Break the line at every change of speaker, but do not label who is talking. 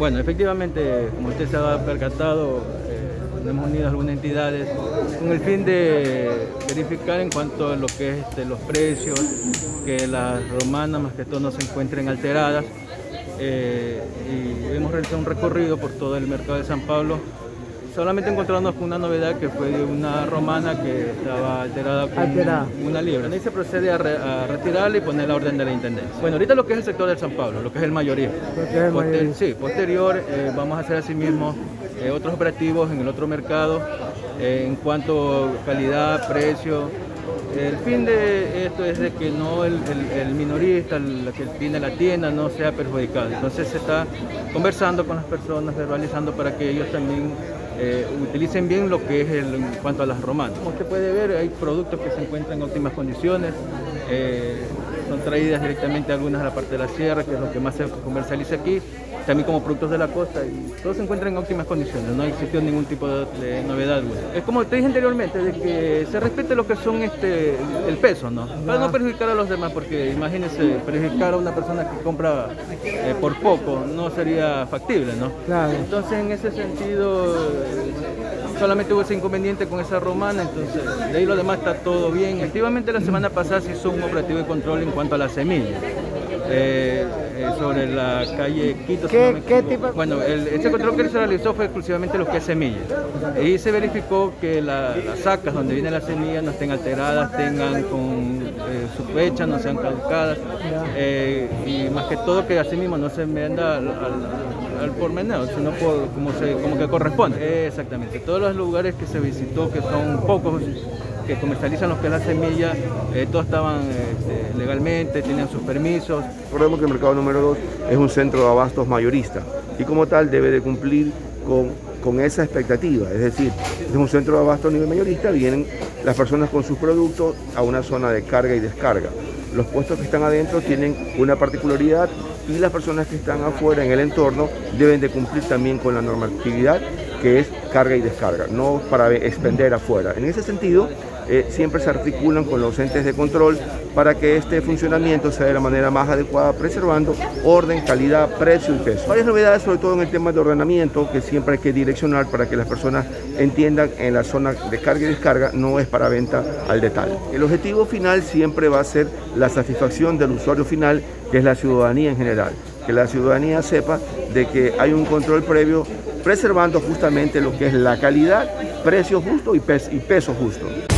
Bueno, efectivamente, como usted se ha percatado, hemos unido algunas entidades con el fin de verificar en cuanto a lo que es los precios, que las romanas más que todo no se encuentren alteradas. Y hemos realizado un recorrido por todo el mercado de San Pablo, solamente encontrándonos con una novedad, que fue de una romana que estaba alterada con una libra. Ahí se procede a retirarla y poner la orden de la intendencia. Bueno, ahorita lo que es el sector del San Pablo, lo que es el mayorismo. Sí, posterior vamos a hacer asimismo otros operativos en el otro mercado en cuanto a calidad, precio. El fin de esto es de que no el minorista, el que tiene la tienda, no sea perjudicado. Entonces se está conversando con las personas, verbalizando para que ellos también utilicen bien lo que es en cuanto a las romanas. Como usted puede ver, hay productos que se encuentran en óptimas condiciones, son traídas directamente algunas de la parte de la sierra, que es lo que más se comercializa aquí, también como productos de la costa, y todo se encuentra en óptimas condiciones, no existió ningún tipo de novedad alguna. Es como te dije anteriormente, de que se respete lo que son el peso, ¿no? Para no perjudicar a los demás, porque imagínense, perjudicar a una persona que compra por poco no sería factible, ¿no?
Claro.
Entonces, en ese sentido, solamente hubo ese inconveniente con esa romana, entonces de ahí lo demás está todo bien. Efectivamente, la semana pasada se hizo un operativo de control en cuanto a las semillas. Sobre la calle Quito.
¿Qué tipo?
Bueno, este control que se realizó fue exclusivamente lo que es semillas. Y se verificó que las sacas donde vienen las semillas no estén alteradas, tengan con su fecha, no sean caducadas. Y más que todo que así mismo no se venda al por menor, sino como que corresponde. Exactamente. Todos los lugares que se visitó, que son pocos, que comercializan lo que es la semilla, todos estaban legalmente, tenían sus permisos.
Recordemos que el mercado número 2 es un centro de abastos mayorista y como tal debe de cumplir con esa expectativa, es decir, es un centro de abasto a nivel mayorista, vienen las personas con sus productos a una zona de carga y descarga. Los puestos que están adentro tienen una particularidad y las personas que están afuera en el entorno deben de cumplir también con la normatividad que es carga y descarga, no para expender afuera. En ese sentido, siempre se articulan con los entes de control para que este funcionamiento sea de la manera más adecuada, preservando orden, calidad, precio y peso. Varias novedades, sobre todo en el tema de ordenamiento, que siempre hay que direccionar para que las personas entiendan en la zona de carga y descarga no es para venta al detalle. El objetivo final siempre va a ser la satisfacción del usuario final, que es la ciudadanía en general, que la ciudadanía sepa de que hay un control previo preservando justamente lo que es la calidad, precio justo y peso justo.